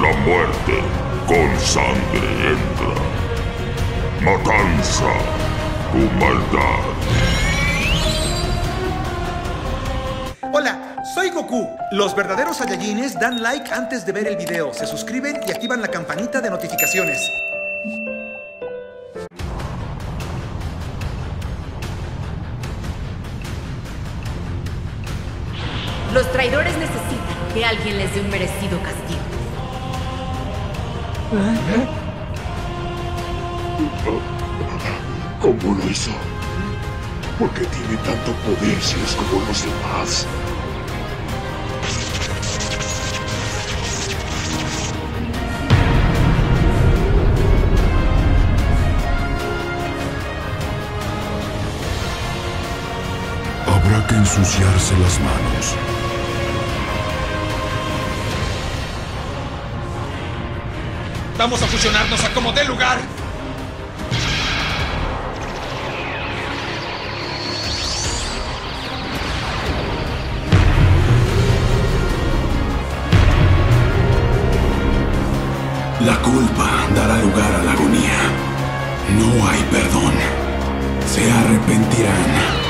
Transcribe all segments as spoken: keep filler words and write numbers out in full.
La muerte con sangre entra. Matanza, tu maldad. Hola, soy Goku. Los verdaderos Saiyajines dan like antes de ver el video, se suscriben y activan la campanita de notificaciones. Los traidores necesitan que alguien les dé un merecido castigo. ¿Cómo lo hizo? ¿Por qué tiene tanto poder si es como los demás? Habrá que ensuciarse las manos. Vamos a fusionarnos a como dé lugar. La culpa dará lugar a la agonía. No hay perdón. Se arrepentirán.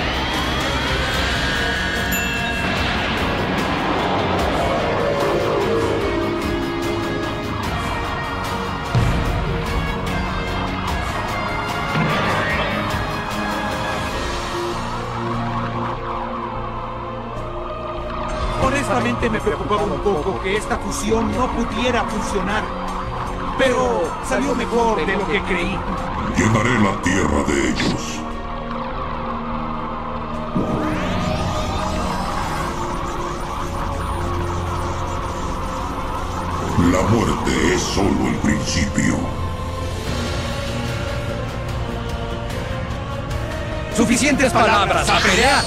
Honestamente me preocupaba un poco que esta fusión no pudiera funcionar. Pero salió mejor de lo que creí. Llenaré la tierra de ellos. La muerte es solo el principio. Suficientes palabras, a pelear.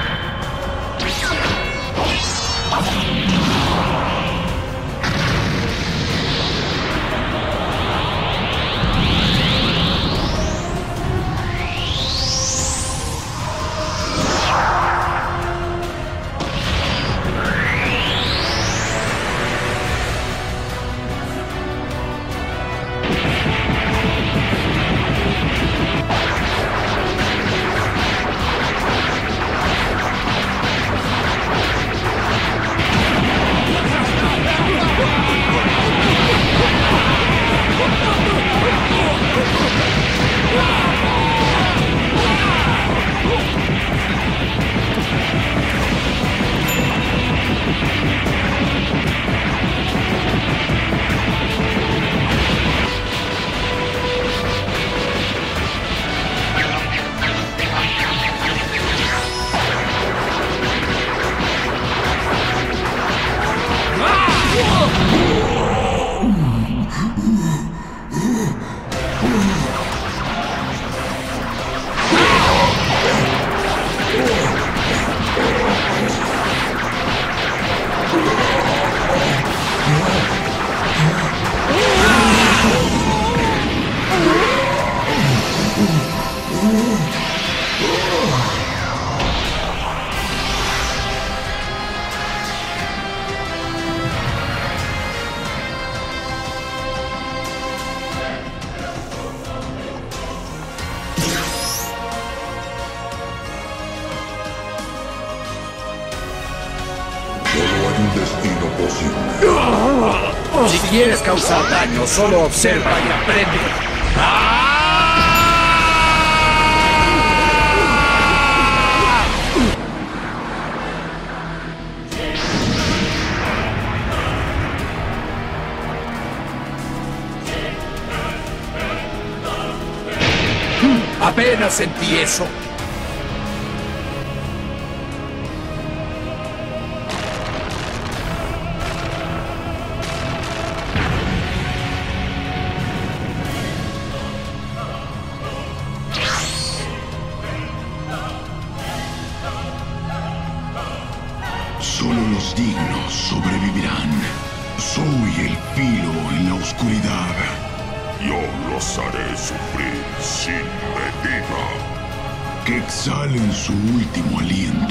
Un destino posible. Si quieres causar daño, solo observa y aprende. Apenas sentí eso. Solo los dignos sobrevivirán. Soy el filo en la oscuridad. Yo los haré sufrir sin medida. Que exhalen su último aliento.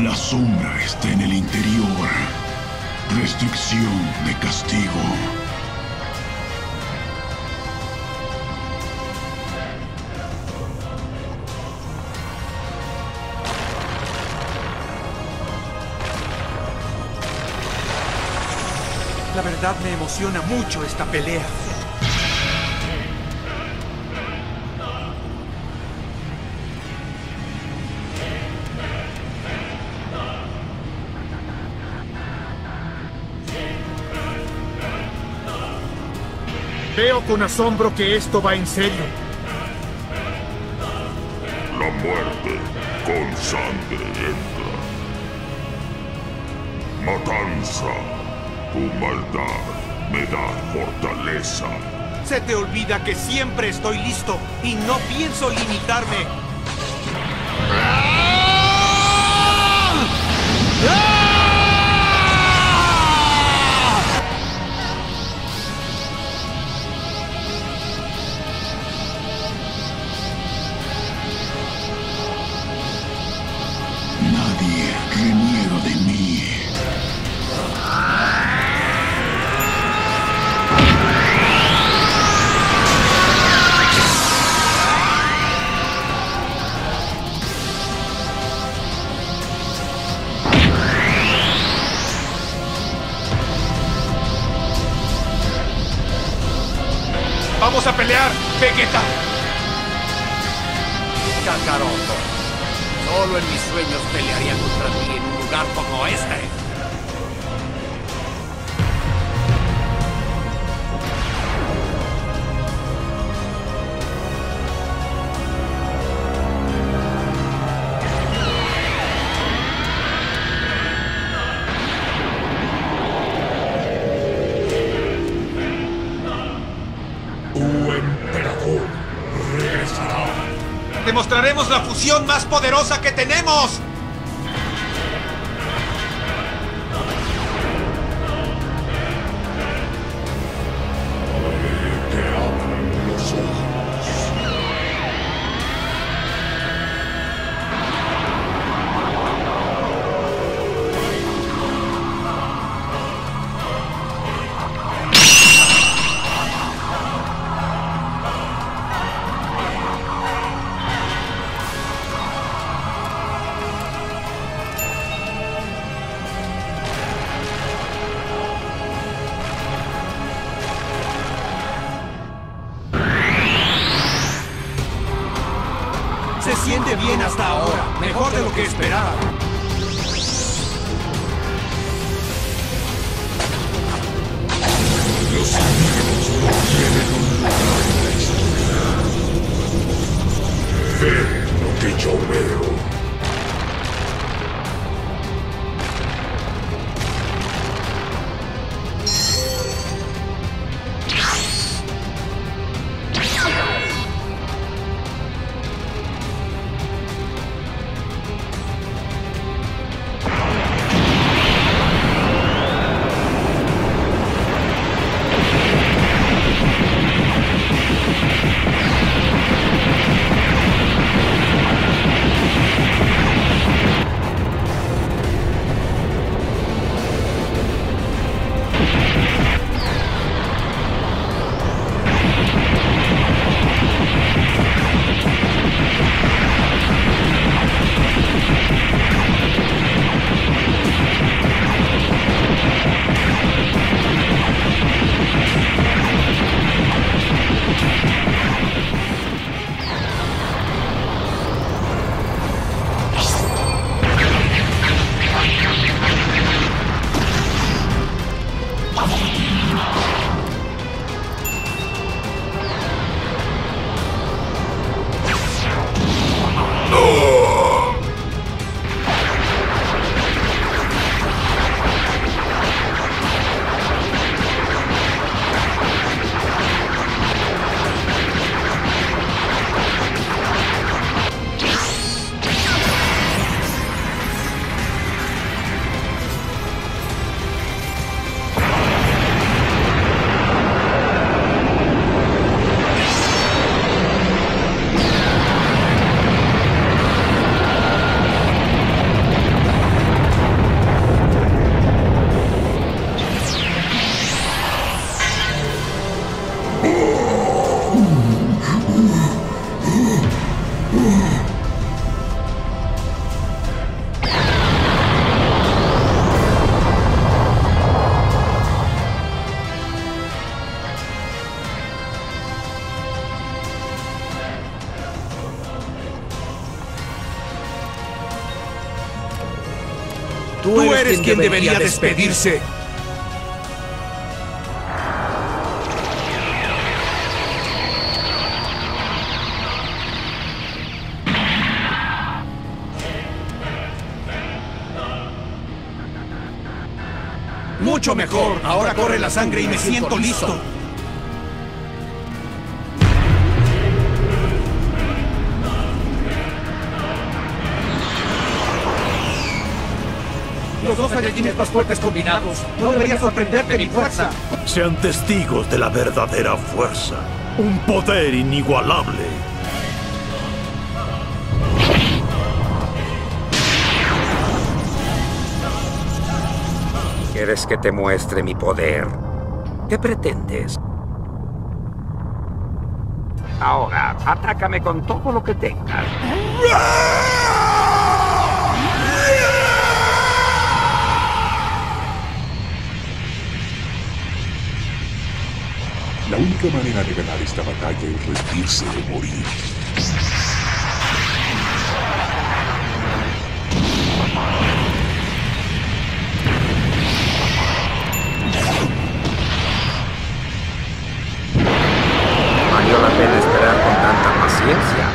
La sombra está en el interior. Restricción de castigo. La verdad me emociona mucho esta pelea. Veo con asombro que esto va en serio. La muerte con sangre entra. Matanza, tu maldad me da fortaleza. Se te olvida que siempre estoy listo y no pienso limitarme. Nadie reniega de mí. ¡Vamos a pelear, Vegeta! Kakaroto, solo en mis sueños pelearía contra ti en un lugar como este. Tu emperador regresará. ¡Demostraremos la fusión más poderosa que tenemos! Que abran los ojos. Se siente bien hasta ahora, mejor de lo que esperaba. Los enemigos no tienen un lugar en la historia. Ve lo que yo veo. eres quien debería despedirse. Mucho mejor. Ahora corre la sangre y me siento listo. Los dos Saiyajines más fuertes combinados. No debería sorprenderte mi fuerza. Sean testigos de la verdadera fuerza. Un poder inigualable. ¿Quieres que te muestre mi poder? ¿Qué pretendes? Ahora, atácame con todo lo que tengas. La única manera de ganar esta batalla es rendirse o morir. Valió la pena esperar con tanta paciencia.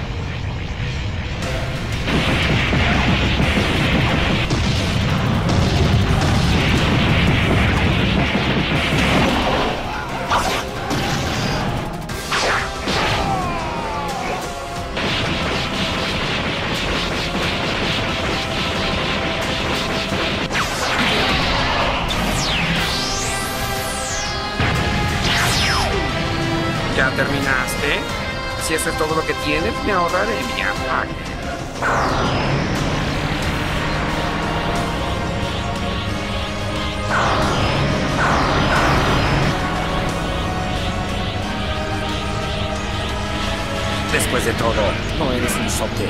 ¿Ya terminaste? Si eso es todo lo que tienes, me ahorraré mi ataque. Después de todo, no eres un sote.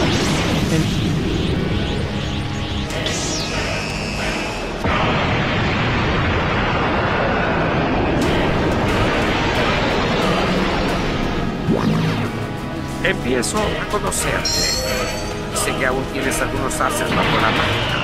Empiezo a conocerte. Sé que aún tienes algunos haces bajo la manga.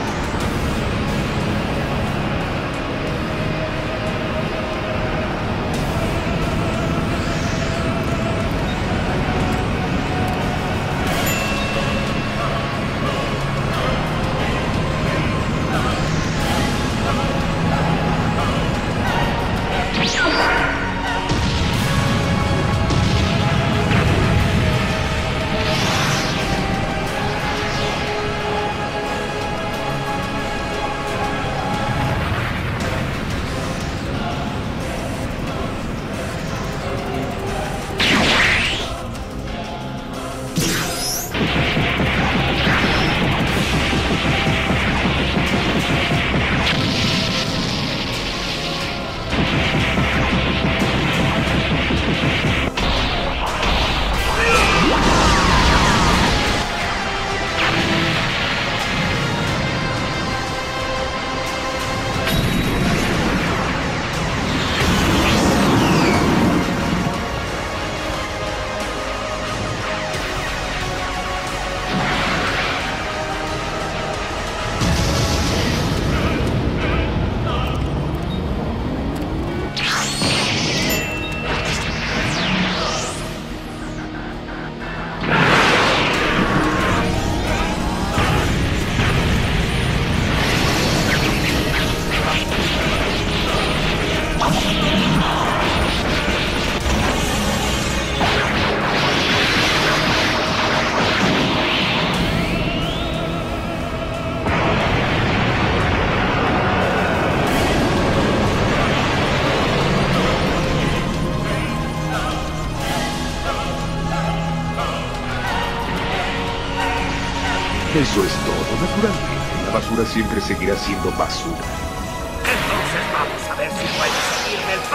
Eso es todo, naturalmente. La basura siempre seguirá siendo basura. Entonces vamos a ver si puedes seguirme el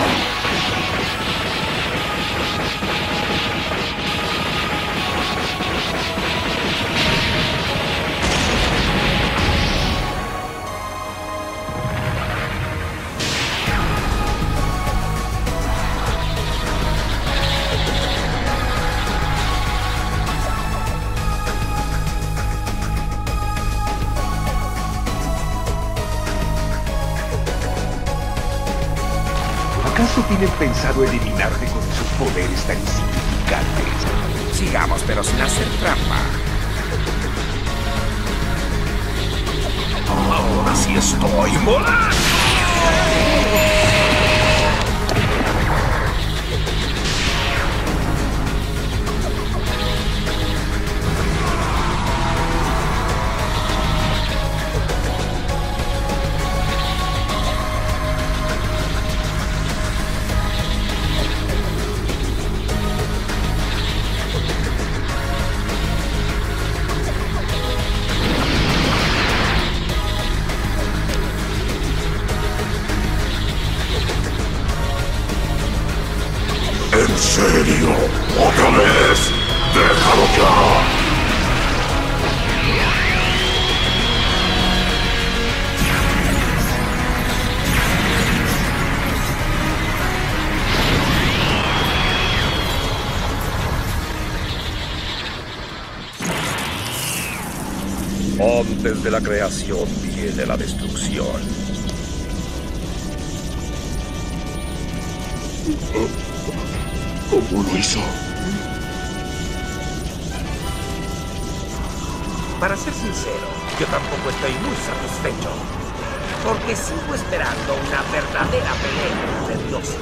paso. ¿Acaso tienen pensado eliminarme con sus poderes tan insignificantes? Sigamos, pero sin hacer trampa. Ahora sí estoy molando. ¿En serio? ¿Otra vez? ¡Déjalo ya! Antes de la creación viene la destrucción. ¿Cómo lo hizo? Para ser sincero, yo tampoco estoy muy satisfecho. Porque sigo esperando una verdadera pelea de dioses.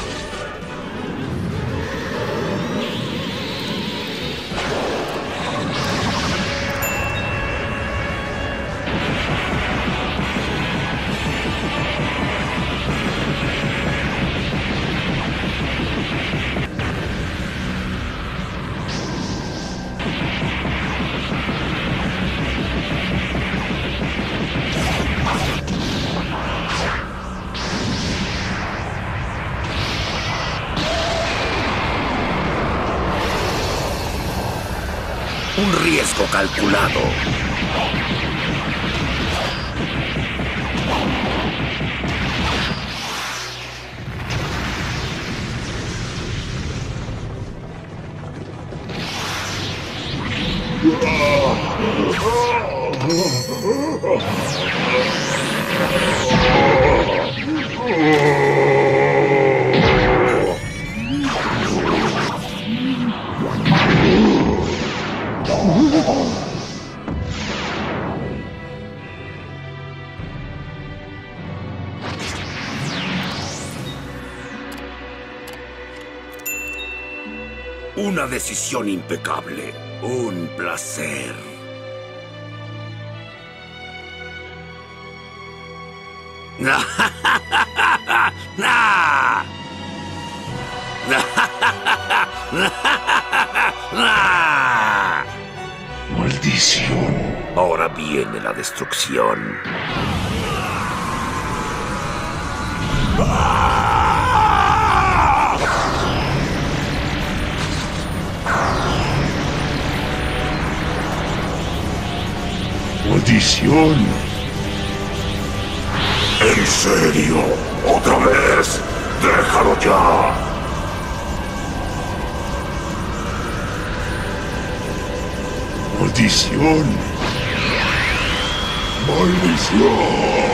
Un riesgo calculado. Una decisión impecable. Un placer. Maldición. Ahora viene la destrucción. Maldición. ¿En serio? ¿Otra vez? ¡Déjalo ya! Maldición. Maldición.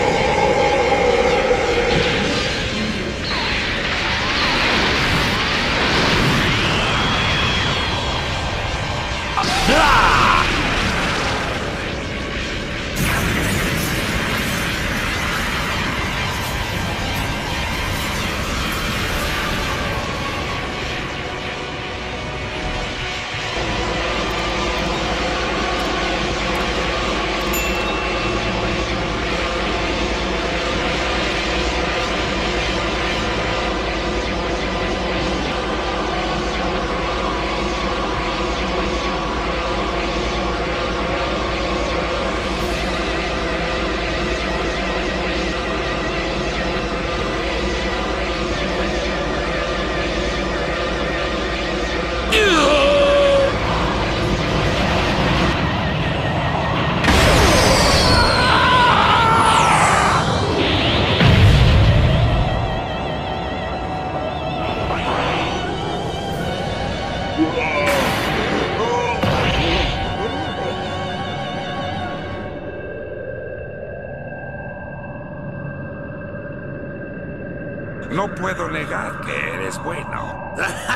No puedo negar que eres bueno.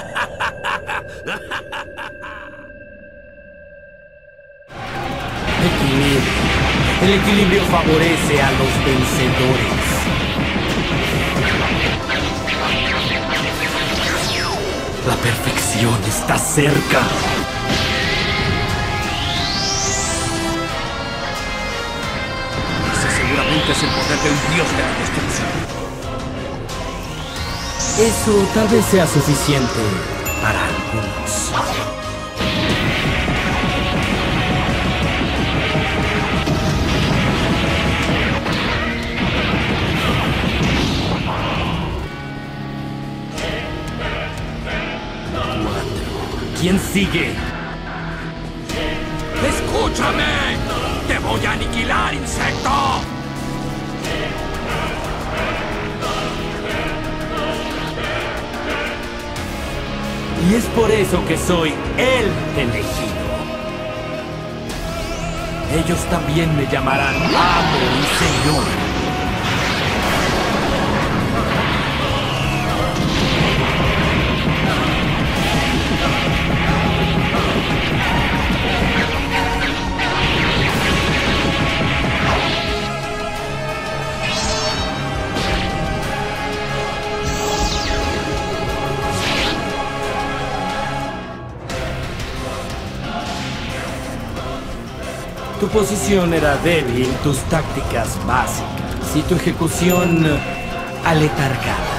Equilibrio. El equilibrio favorece a los vencedores. La perfección está cerca. Ese seguramente es el poder de un dios de la destrucción. Eso tal vez sea suficiente para algunos. ¿Quién sigue? ¡Escúchame! ¡Te voy a aniquilar, insecto! Y es por eso que soy el elegido. Ellos también me llamarán amo y señor. Tu posición era débil, tus tácticas básicas y tu ejecución aletargada.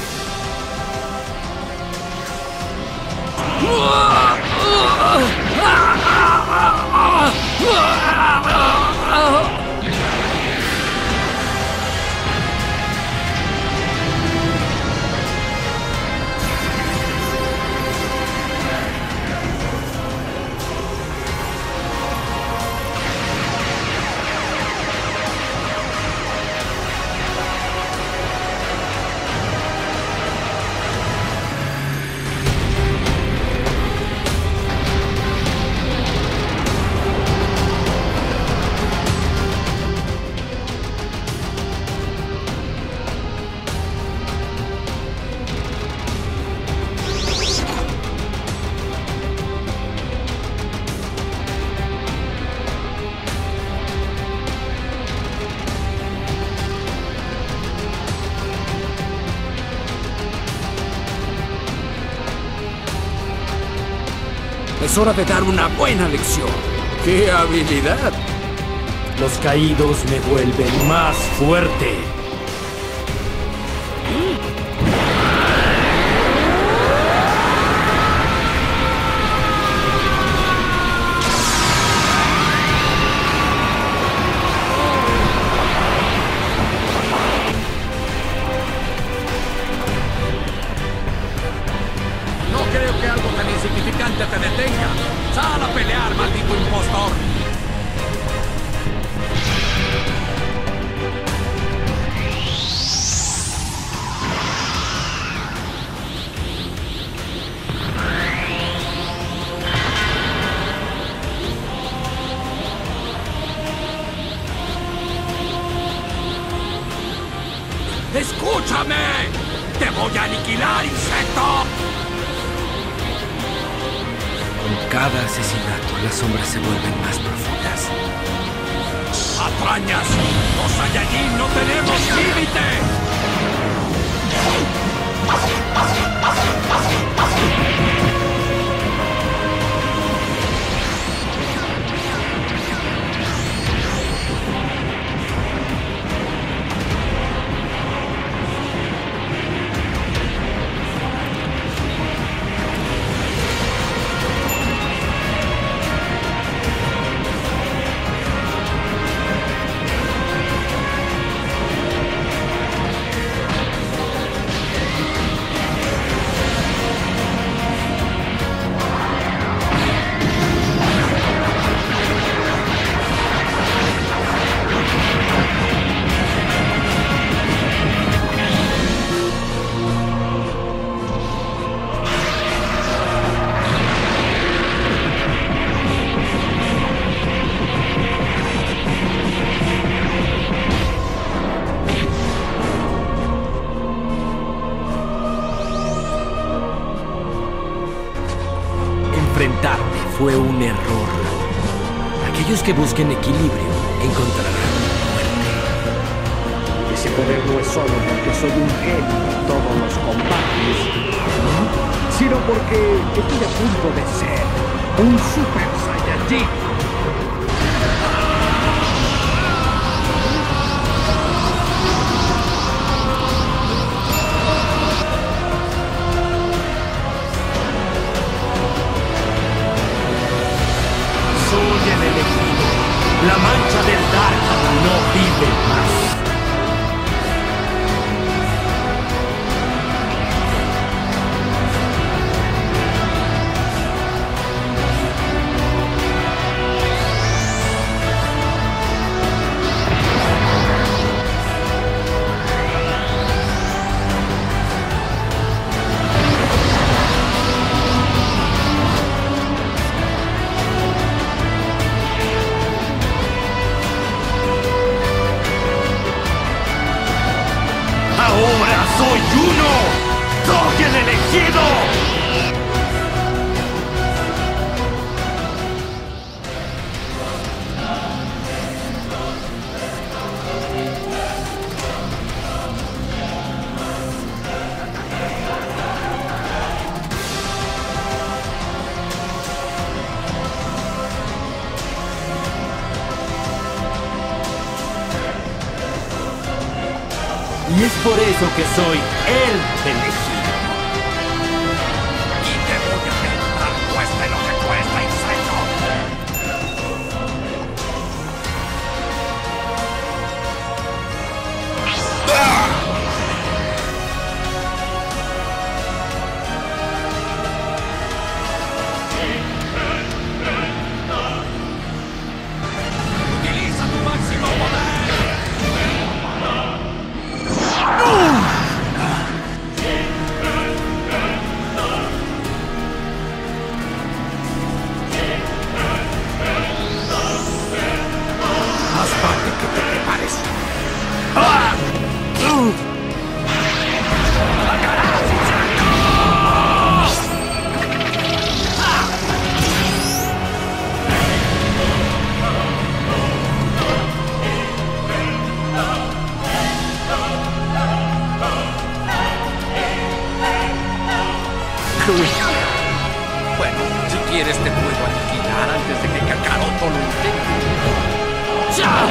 Es hora de dar una buena lección. ¡Qué habilidad! Los caídos me vuelven más fuerte. No creo que algo tan insignificante te detenga. ¡Sal a pelear, maldito impostor! ¡Escúchame! ¡Te voy a aniquilar, insecto! Con cada asesinato, las sombras se vuelven más profundas. ¡Atrañas! ¡Los Saiyajin no tenemos límite! fue un error. Aquellos que busquen equilibrio encontrarán muerte. Ese poder no es solo porque soy un genio en todos los combates, ¿no? Sino porque estoy a punto de ser un Super Saiyajin. Soy el elegido. La mancha del Dark no vive más. ¡Ahora soy uno! ¡Soy el elegido! Y es por eso que soy el elegido. Y te voy a derrotar, cueste lo que cuesta, insecto. Utiliza tu máximo poder. Bueno, si quieres te puedo aniquilar antes de que Kakaroto lo intente. ¡Ya!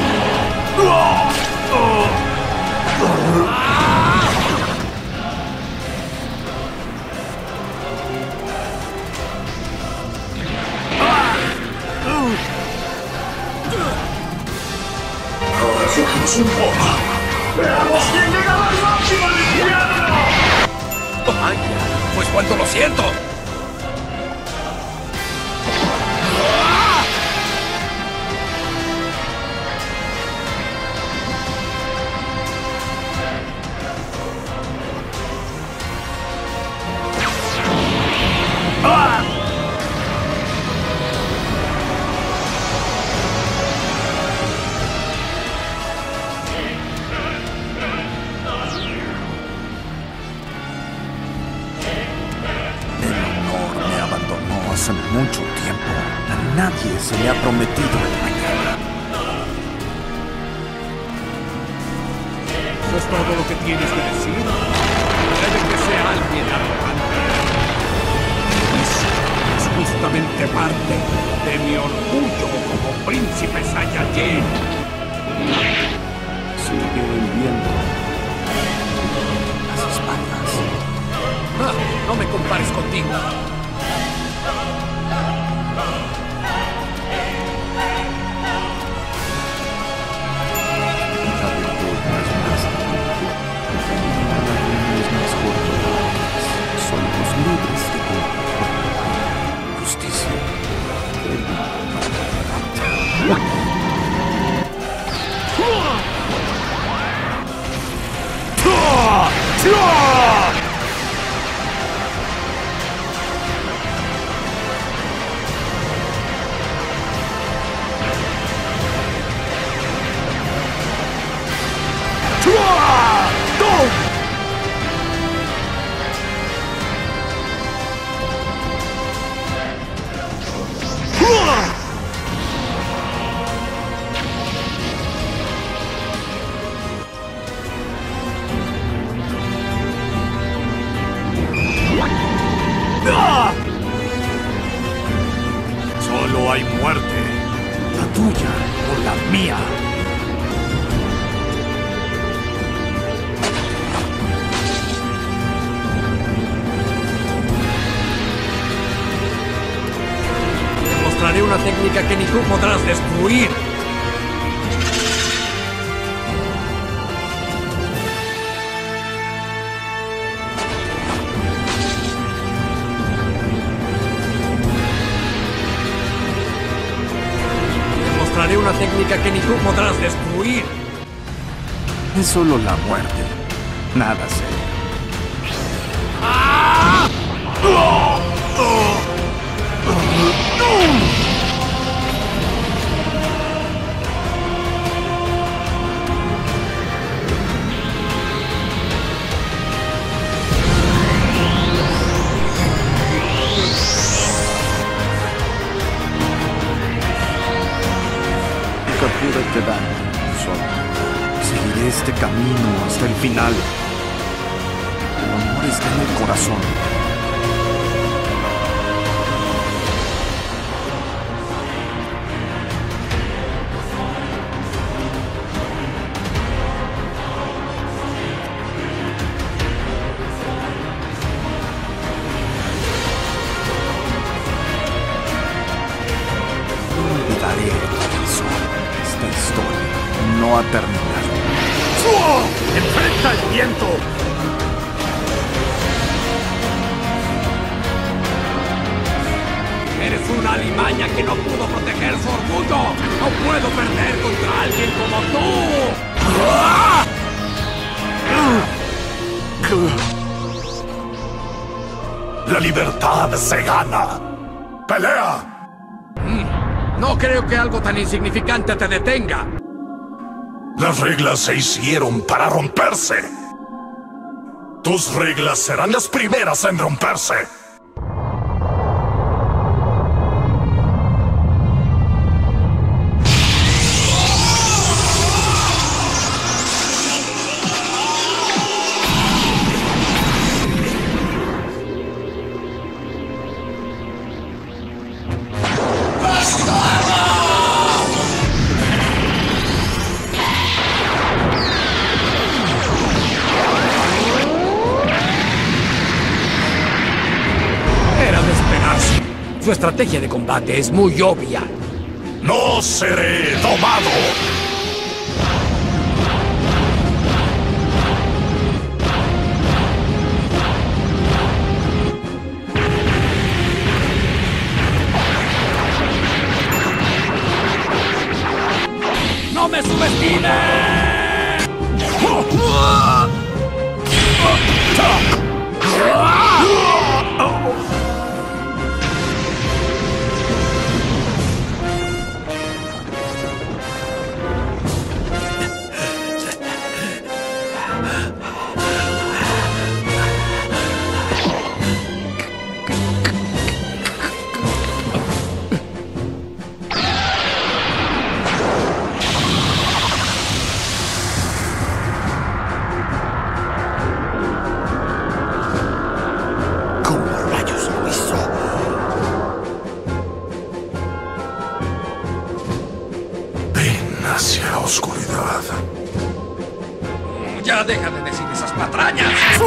Ahora somos un poco. ¡Veamos quién llega al máximo del infierno! ¡Vaya! Pues cuánto lo siento. Hace mucho tiempo, a nadie se le ha prometido el mañana. ¿Eso es todo lo que tienes que decir? Debe que sea alguien arrogante. Eso es justamente parte de mi orgullo como príncipe Saiyajin. Sigue el viento. Las espaldas. Ah, no me compares contigo. Somos libres de culpa, justicia, técnica que ni tú podrás destruir. Te mostraré una técnica que ni tú podrás destruir. Es solo la muerte. Nada serio. ¡Ah! Captura te dan, solo. Seguiré este camino hasta el final. El amor está en el corazón. Olvidaré eso. Esta historia no ha terminado. ¡Enfrenta el viento! Eres una alimaña que no pudo proteger su orgullo. No puedo perder contra alguien como tú. La libertad se gana. ¡Pelea! No creo que algo tan insignificante te detenga. Las reglas se hicieron para romperse. Tus reglas serán las primeras en romperse. Su estrategia de combate es muy obvia. ¡No seré domado! ¡No me subestimes! Hacia la oscuridad. Ya deja de decir esas patrañas.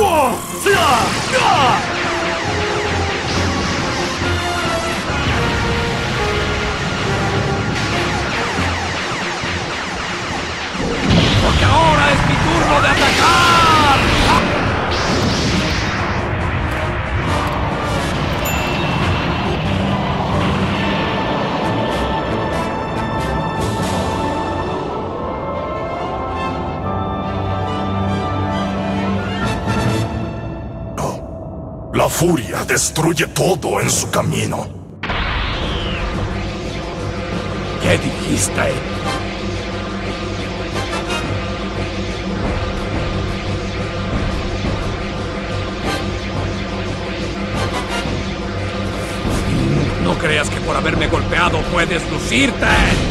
Porque ahora es mi turno de atacar. La furia destruye todo en su camino. ¿Qué dijiste? No creas que por haberme golpeado puedes lucirte.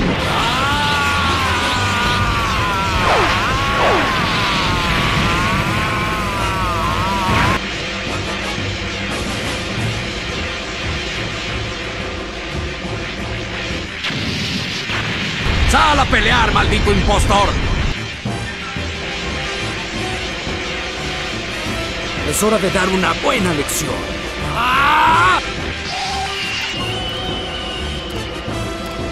¡Sal a pelear, maldito impostor! Es hora de dar una buena lección. ¡Ah!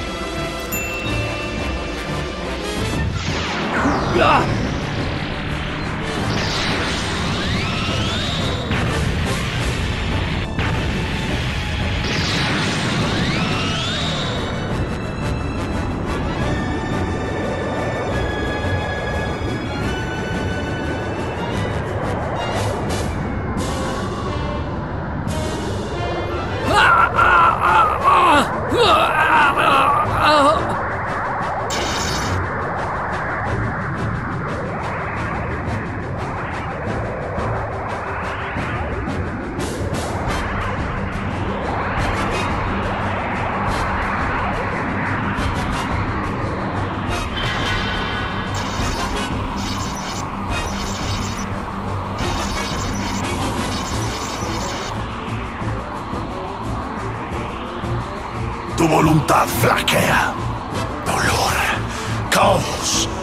Tu voluntad flaquea. Dolor, caos,